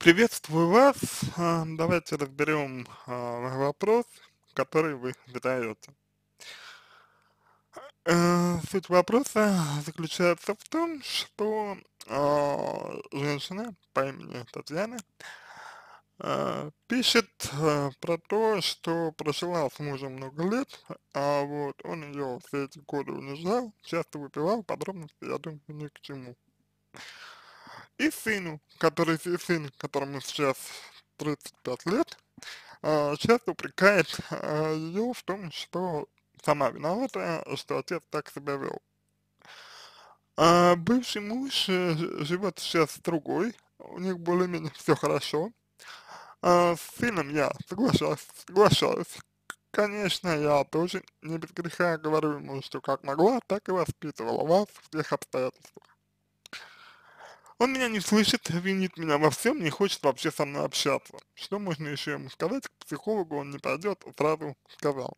Приветствую вас. Давайте разберем вопрос, который вы задаете. Суть вопроса заключается в том, что женщина по имени Татьяна пишет про то, что прожила с мужем много лет, а вот он ее все эти годы унижал, часто выпивал, подробности, я думаю, ни к чему. И сын, которому сейчас 35 лет, часто упрекает ее в том, что сама виновата, что отец так себя вел. А бывший муж живет сейчас с другой, у них более-менее все хорошо. С сыном я соглашаюсь. Конечно, я тоже не без греха говорю ему, что как могла, так и воспитывала вас в тех обстоятельствах. Он меня не слышит, винит меня во всем, не хочет вообще со мной общаться. Что можно еще ему сказать? К психологу он не пойдет, сразу сказал.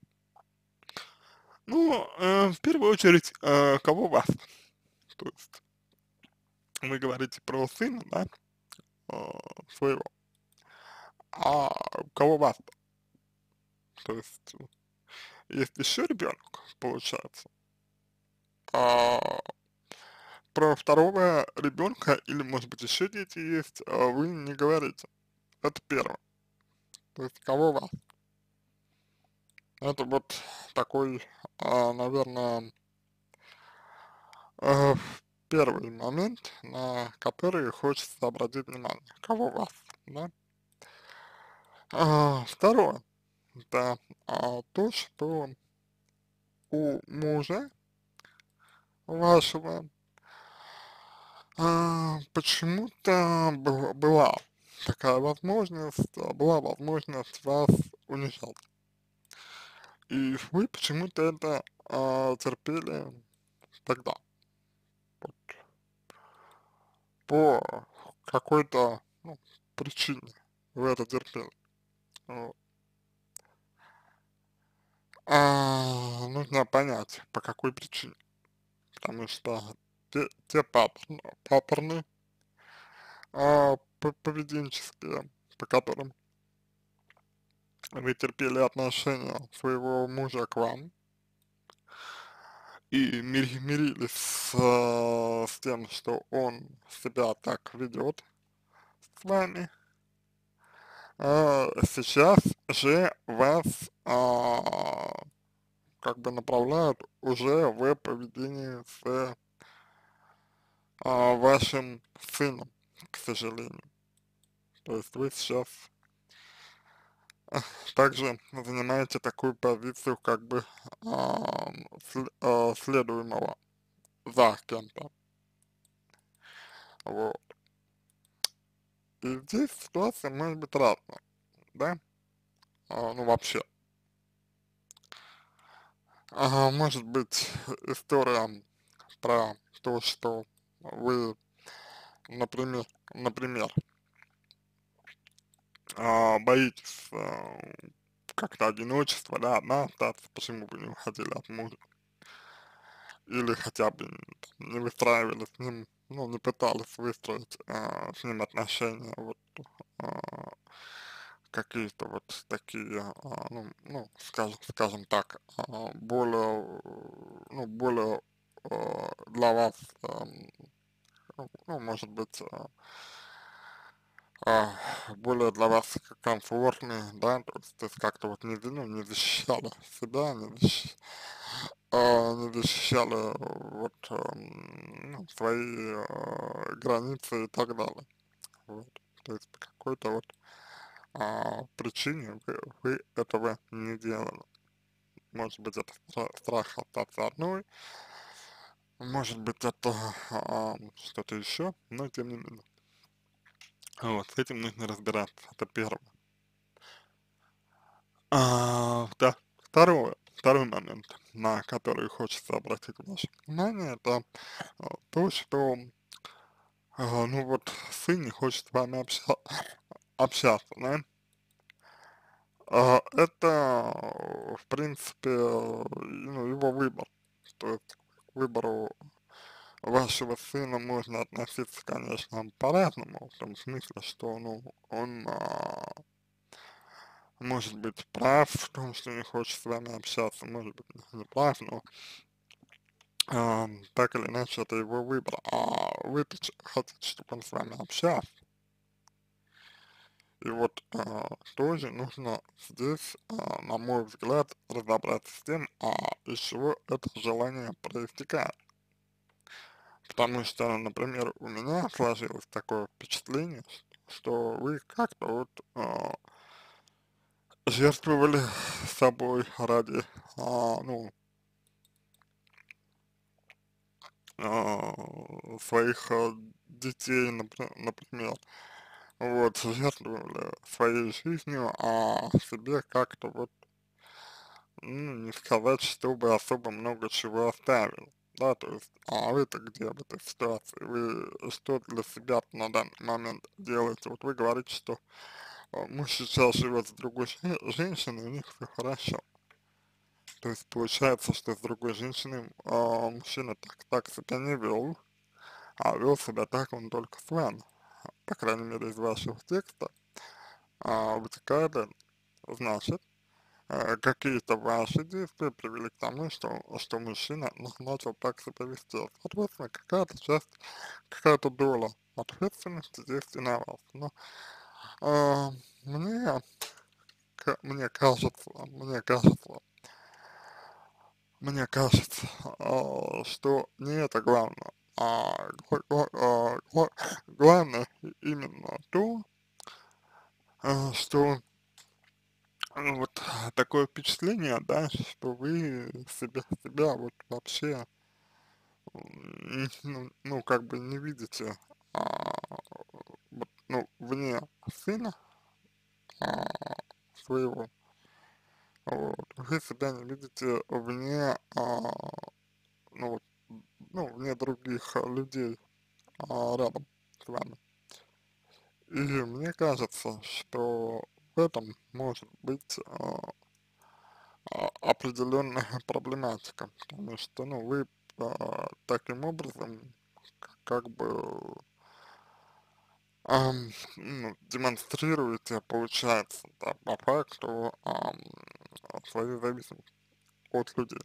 Ну, в первую очередь, кого вас? То есть вы говорите про сына, да, своего, а кого вас? То есть есть еще ребенок, получается. А про второго ребенка или, может быть, еще дети есть, вы не говорите. Это первое. То есть кого вас? Это вот такой, наверное, э, первый момент, на который хочется обратить внимание. Кого вас, да? Второе, да, то, что у мужа вашего почему-то была такая возможность, была возможность вас унижать. И вы почему-то это терпели тогда, вот, по какой-то, ну, причине вы это терпели. Вот. Нужно понять, по какой причине. Потому что те паттерны поведенческие, по которым вы терпели отношения своего мужа к вам и мирились с тем, что он себя так ведет с вами, сейчас же вас как бы направляют уже в поведении с вашим сыном, к сожалению. То есть вы сейчас также занимаете такую позицию как бы следуемого за кем-то. Вот. И здесь ситуация может быть разная, да? Ну вообще. Может быть история про то, что вы, например, боитесь как-то одиночества, да, одна остаться, почему бы не уходили от мужа, или хотя бы не выстраивали с ним, ну, не пытались выстроить с ним отношения, вот, а, какие-то вот такие, скажем так, более, более для вас, может быть, а, более для вас комфортные, да, то есть как-то вот не защищала себя, не защищала вот, свои границы и так далее. Вот. То есть по какой-то вот причине вы этого не делали. Может быть, это страх остаться одной, может быть, это что-то еще, но тем не менее. Вот, с этим нужно разбираться, это первое. Да, второй момент, на который хочется обратить ваше внимание, это то, что, ну вот, сын не хочет с вами общаться, да. Это, в принципе, ну, его выбор, то есть к выбору вашего сына можно относиться, конечно, по-разному, в том смысле, что, ну, он может быть прав в том, что не хочет с вами общаться, может быть не прав, но так или иначе это его выбор, а вы-то хотите, чтобы он с вами общался. И вот тоже нужно здесь, на мой взгляд, разобраться с тем, из чего это желание проистекает. Потому что, например, у меня сложилось такое впечатление, что вы как-то вот жертвовали собой ради, ну, своих детей, например, вот, жертвовали своей жизнью, а себе как-то вот, ну, не сказать, чтобы особо много чего оставил. Да, то есть, а вы-то где в этой ситуации? Вы что для себя на данный момент делаете? Вот вы говорите, что муж сейчас живет с другой женщиной, у них все хорошо. То есть получается, что с другой женщиной мужчина так себя не вел, а вел себя так он только с вами. По крайней мере, из вашего текста вытекает это. Значит, какие-то ваши действия привели к тому, что мужчина начал так себя вести. Соответственно, какая-то часть, какая-то доля ответственности здесь и на вас. Но а, мне, мне кажется, что не это главное, главное именно то, что вот такое впечатление, да, что вы себя вот вообще, ну, как бы не видите, вот, ну, вне сына а, своего, вот, вы себя не видите вне, ну, вот, ну, вне других людей рядом с вами. И мне кажется, что в этом может быть определенная проблематика, потому что, ну, вы таким образом как бы ну, демонстрируете, получается, да, по факту свою зависимость от людей.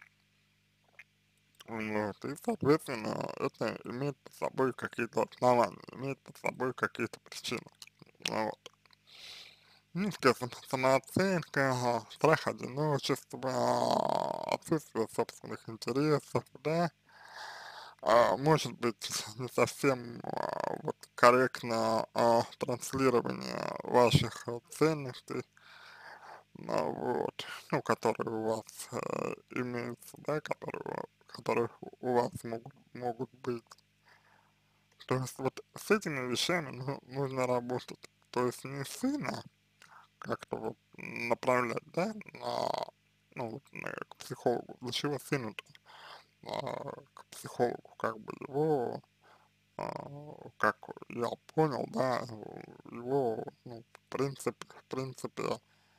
Вот, и, соответственно, это имеет под собой какие-то основания, имеет под собой какие-то причины. Вот. Низкая самооценка, страх одиночества, отсутствие собственных интересов, да, может быть не совсем вот корректно транслирование ваших ценностей, вот, ну, которые у вас имеются, да, которые у вас могут быть. То есть вот с этими вещами нужно работать. То есть не сильно как-то вот направлять, да, ну, вот, к психологу. Для чего сыну-то к психологу, как бы его, как я понял, да, его, ну, в принципе,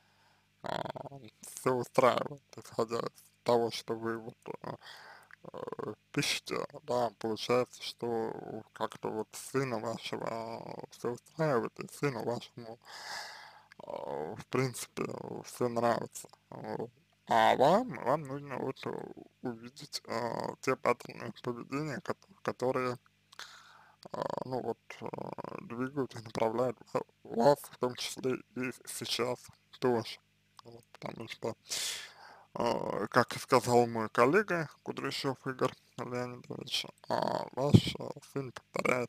все устраивает, исходя из того, что вы вот пишете, да, получается, что как-то вот сына вашего все устраивает, и сыну вашему в принципе, все нравится. Вот. А вам нужно вот увидеть те паттерны поведения, которые, ну вот, двигают и направляют вас, в том числе и сейчас тоже. Вот, потому что, как и сказал мой коллега Кудряшов Игорь Леонидович, ваш сын повторяет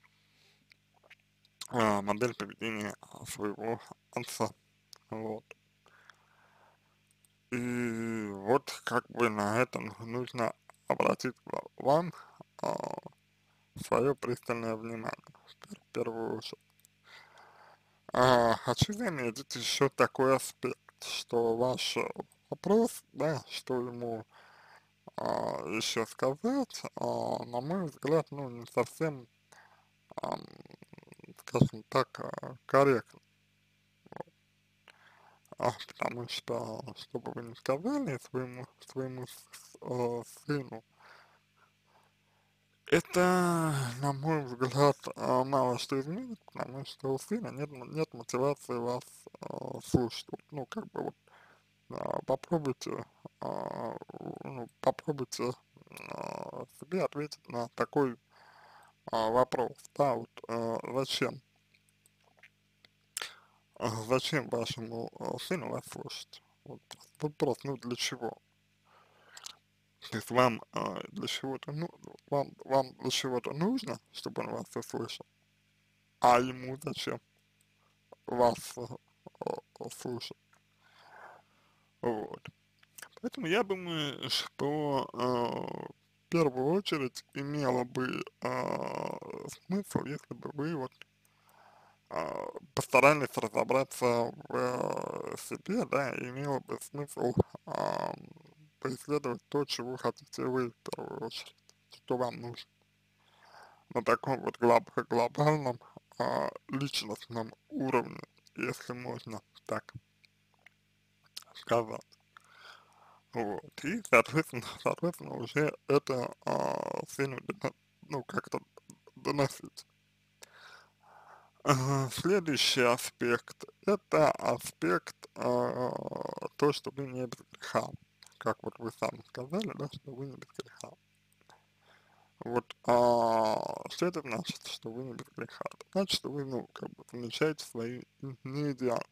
модель поведения своего отца. Вот. И вот как бы на этом нужно обратить вам свое пристальное внимание в первую очередь. Хочу заметить еще такой аспект, что ваш вопрос, да, что ему еще сказать, на мой взгляд, ну, не совсем, ам, скажем так, корректно. Потому что, что бы вы ни сказали своему сыну, Это, на мой взгляд, мало что изменит, потому что у сына нет мотивации вас слушать. Вот, ну, как бы вот попробуйте, попробуйте себе ответить на такой вопрос, да, вот зачем вашему сыну вас слушать? Вот, вот просто, ну, для чего? То есть вам для чего-то, ну, вам для чего-то нужно, чтобы он вас услышал, а ему зачем вас слушать? Вот. Поэтому я думаю, что в первую очередь имело бы смысл, если бы вы вот постарались разобраться в себе, да, и имело бы смысл а, преследовать то, чего хотите вы в первую очередь, что вам нужно на таком вот глобальном личностном уровне, если можно так сказать. Вот. И, соответственно, уже это сыну, ну, как-то доносить. Следующий аспект — это аспект то, что вы не без греха. Как вот вы сами сказали, да, что вы не без греха. Вот, что это значит, что вы не без греха? Это значит, что вы, ну, как бы замечаете свои неидеалы.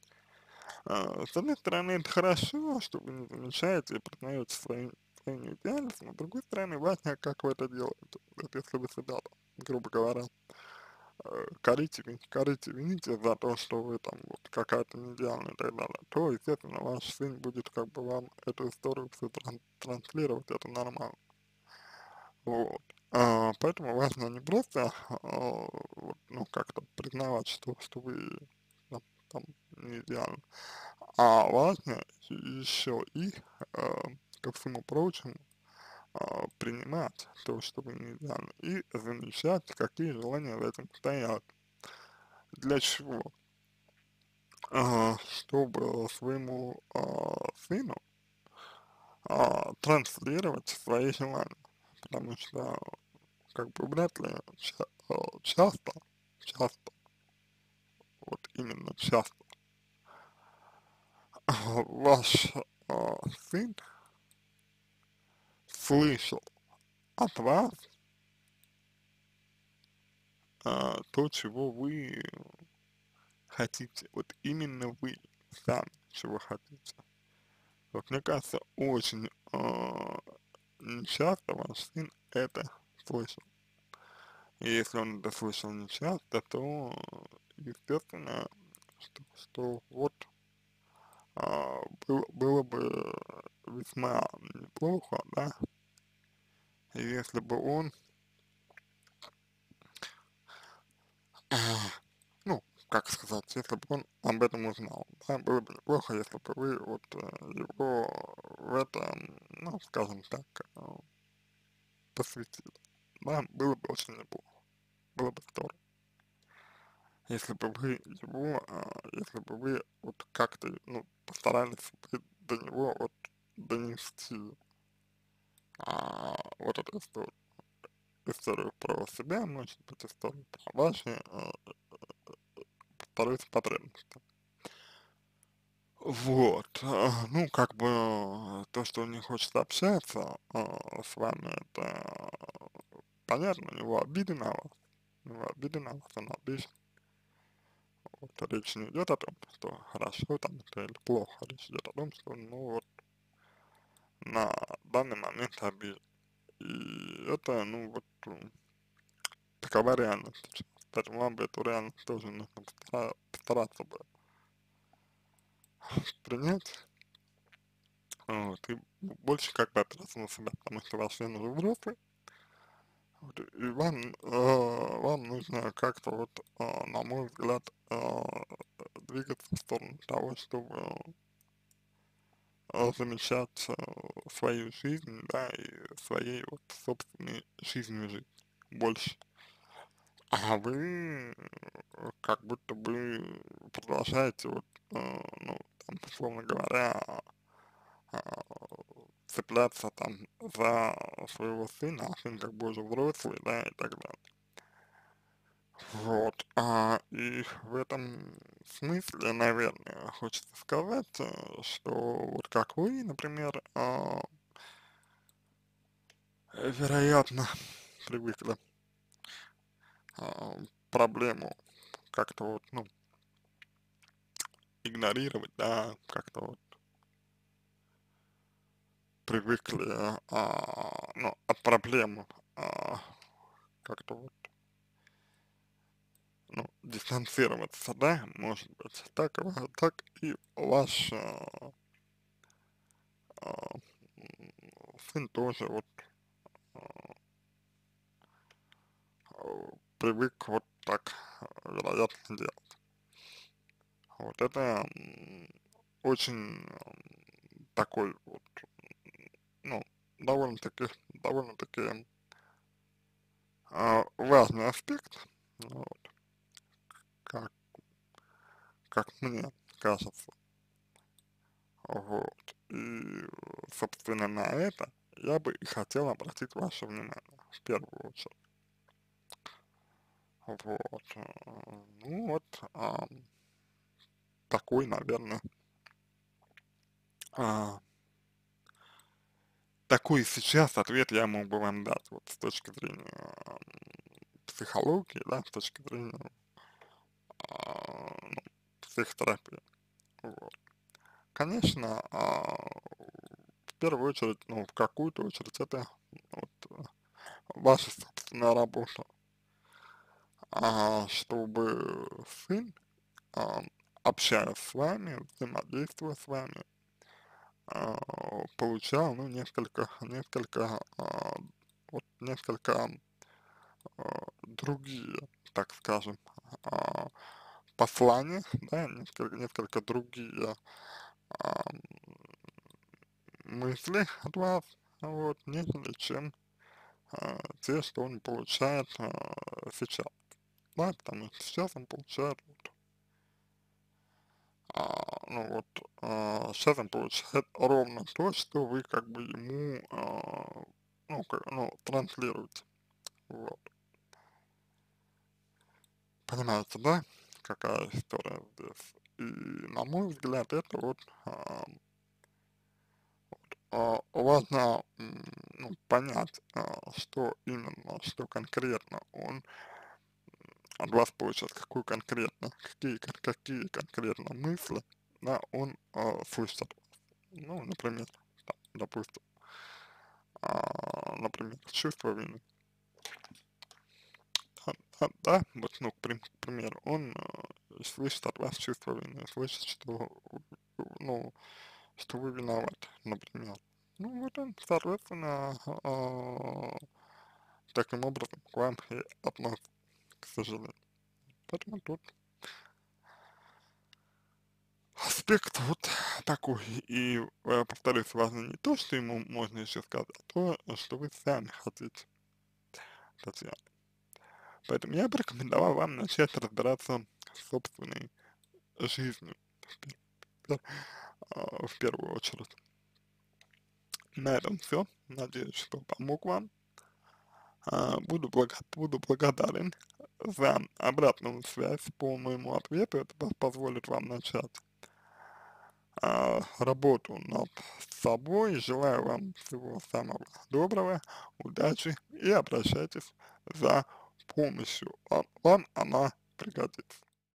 С одной стороны, это хорошо, что вы не замечаете и признаете свои неидеальность, но с другой стороны, важно, как вы это делаете. Вот если вы себя, там, грубо говоря, корите, вините за то, что вы там вот какая-то неидеальная и так далее, то, естественно, ваш сын будет как бы вам эту историю всю транслировать, это нормально. Вот. Поэтому важно не просто, вот, ну, как-то признавать, что вы там, там не идеальны, а важно еще и, э, ко всему прочему, принимать то, что вы не идеальны, и замечать, какие желания за этим стоят. Для чего? Чтобы своему сыну транслировать свои желания. Потому что, как бы, вряд ли часто, вот именно часто, ваш сын слышал от вас то, чего вы хотите. Вот именно вы сами чего хотите. Вот мне кажется, очень нечасто ваш сын это слышал. И если он это слышал нечасто, то, естественно, что вот было бы весьма неплохо, да, если бы он, а, ну, как сказать, если бы он об этом узнал, да, было бы неплохо, если бы вы вот его в это, ну, скажем так, посвятили, да, было бы очень неплохо, было бы здорово. Если бы вы его, если бы вы вот как-то, ну, постарались бы до него вот донести вот эту историю про себя, может быть, историю про ваши вторые потребности. Вот, ну, как бы, то, что он не хочет общаться с вами, это понятно, у него обиды на вас, у него обиды на вас, он обижен. Вот, речь не идет о том, что хорошо там это или плохо, речь идет о том, что, ну, вот, на данный момент обиден. И это, ну, вот, такова реальность сейчас. Поэтому вам бы эту реальность тоже нужно постараться бы принять, вот, и больше как бы опираться на себя, потому что ваш сын уже взрослый, вот, и вам нужно как-то вот, на мой взгляд, двигаться в сторону того, чтобы замечать свою жизнь, да, и своей вот собственной жизнью жить больше. А вы как будто бы продолжаете вот, ну, там, условно говоря, а, цепляться там за своего сына, а сын как бы уже взрослый, да, и так далее. Вот, и в этом смысле, наверное, хочется сказать, что вот как вы, например, вероятно, привыкли проблему как-то вот, ну, игнорировать, да, как-то вот привыкли, ну, от проблем, а, как-то вот, ну, дистанцироваться, да, может быть, так и ваш а, сын тоже вот привык вот так, вероятно, делать. Вот это очень такой вот, ну, довольно-таки важный аспект, вот, как, как мне кажется, вот, и, собственно, на это я бы и хотел обратить ваше внимание в первую очередь, вот, ну вот, такой, наверное, а, такой сейчас ответ я мог бы вам дать, вот, с точки зрения психологии, да, с точки зрения, ну, психотерапии, вот. Конечно, в первую очередь, ну, в какую-то очередь это вот ваша собственная работа, чтобы сын, а, общаясь с вами, взаимодействуя с вами, получал, ну, несколько другие, так скажем, а, послания, да, несколько другие ам, мысли от вас, вот, нежели чем те, что он получает сейчас, да, потому что сейчас он получает вот, ну вот, сейчас он получает ровно то, что вы как бы ему, ну, транслируете, вот. Понимаете, да, какая история здесь? И на мой взгляд, это вот важно, ну, понять, что именно, что конкретно он от вас получает, какие конкретно мысли, да, он слышит от вас. Ну, например, там, допустим, например, чувство вины, да, вот, ну, к примеру, он слышит от вас чувство вины, слышит, что, ну, что вы виноваты, например. Ну, вот он, соответственно, таким образом к вам и относится, к сожалению. Поэтому тут аспект вот такой. И, повторюсь, важно не то, что ему можно еще сказать, а то, что вы сами хотите, Татьяна. Поэтому я бы рекомендовал вам начать разбираться с собственной жизнью в первую очередь. На этом все. Надеюсь, что помог вам. Буду благодарен за обратную связь по моему ответу. Это позволит вам начать работу над собой. Желаю вам всего самого доброго, удачи и обращайтесь за помощью. Вам она пригодится.